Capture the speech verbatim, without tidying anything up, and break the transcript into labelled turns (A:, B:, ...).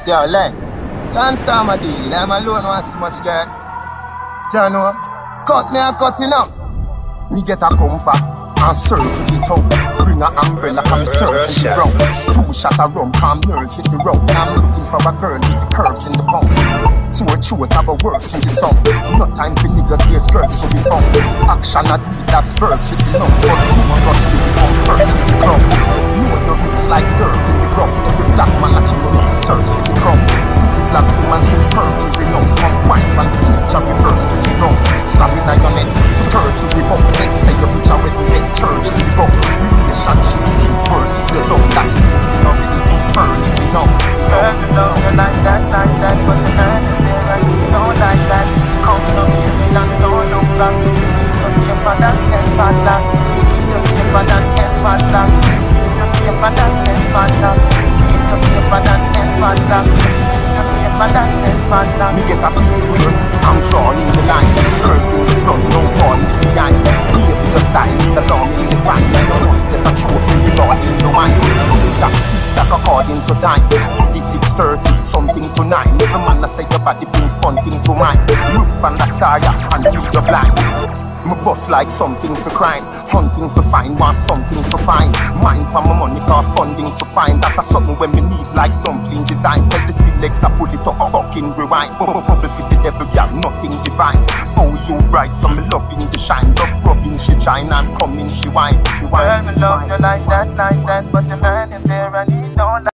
A: Yo, Len, you understand my deal? Them alone want so much girl. You know, cut me a cut enough. Me get a compass and serve to the town. Bring a umbrella, come serve to the ground. Two shot of rum, calm nerves with the rope. I'm looking for a girl with the curves in the pound. So a throat have a worse in the song. No time for niggas, there's girls so we found. Action not read, that's verbs with the numb. But woman rush with the come first is the crown. Know your roots like dirt in the ground. Every black man like you know to search with the crown. Pretty black woman so purple renown. Come wine and teach and reverse with the wrong. Slamming on your neck, turn to the bump. Let's say your picture when we get church in the bump. Relationship see worse if you're drunk. That you know ready to burn if you know.
B: Girl, you know you like that, like that. But the man is there and you don't like that. Come to me and don't look back. Just safer than ten padlock. Just safer than ten padlock. Just safer than ten padlock. Just safer than ten padlock. Just safer than ten padlock.
A: Me get a piece where I'm drawing the line. Girls in the front, no boys behind. Baby, your style is alarming divine. And you must get a trophy without in your mind. That that according to time. twenty-six thirty, something to nine. Every man I say your body bring fun thing to mine. Look on the star, yeah, and you the blind. Me bust like something for crime. Hunting for fine, want something for fine. Mind for my money, cause funding to find. That a something when me need like dumpling design. Tell the selector pull it up, fucking rewind. Bubble bubble for the devil, yeah, nothing divine. Oh, you bright, so me loving the shine. Love rubbing, she shine and coming, she wine.
B: Girl, me love you like that, like that. But your man is here and he don't like